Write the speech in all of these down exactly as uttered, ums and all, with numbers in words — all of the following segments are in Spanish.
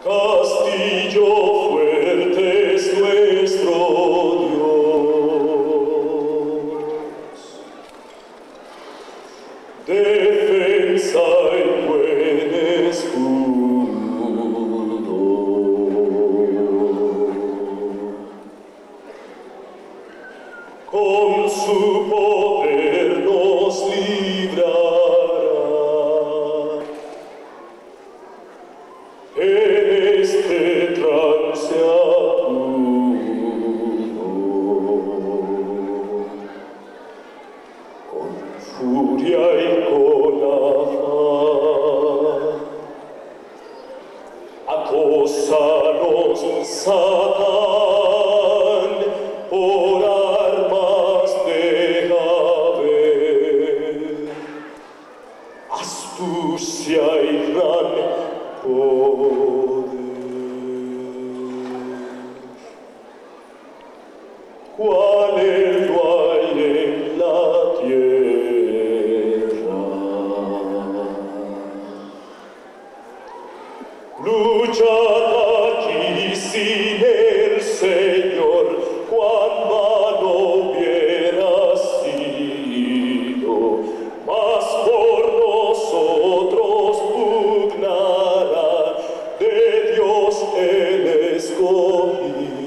Castillo fuerte es nuestro Dios, defensa y buen escudo. Con su poder nos librará. En este trance agudo, con furia y con afán, acósanos Satán por armas de haber, astucia y gran poder. ¿Cuál no hay en la tierra? Luchad aquí sin el Señor, cuán vano hubiera sido, mas por nosotros pugnará de Dios el escogido.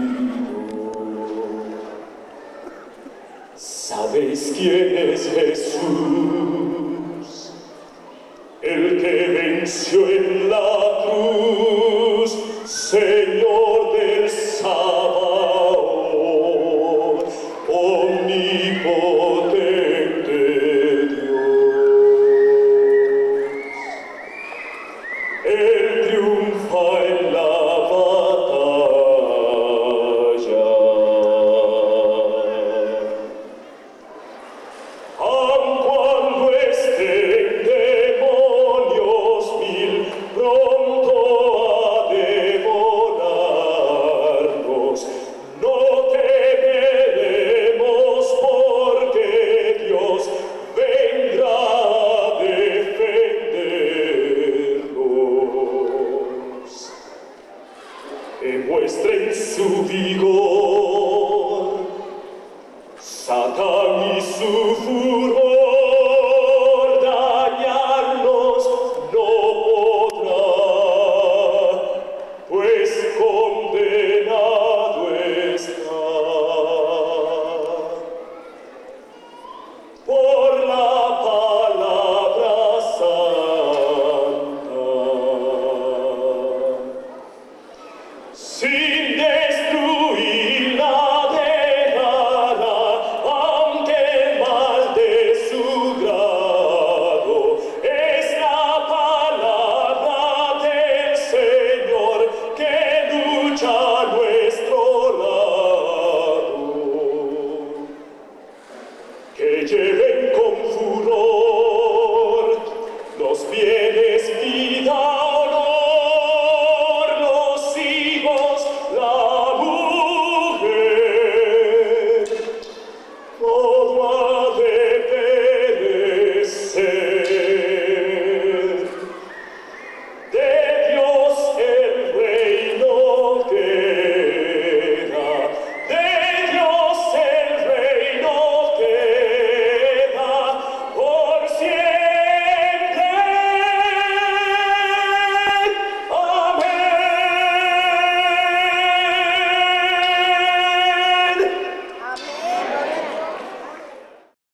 ¿Sabéis quién es Jesús? El que venció en la cruz, Señor del Sabaoth, omnipotente Dios. Él triunfa en la batalla. Aun cuando estén demonios mil pronto a devorarnos, no temeremos porque Dios vendrá a defendernos. Que muestren su vigor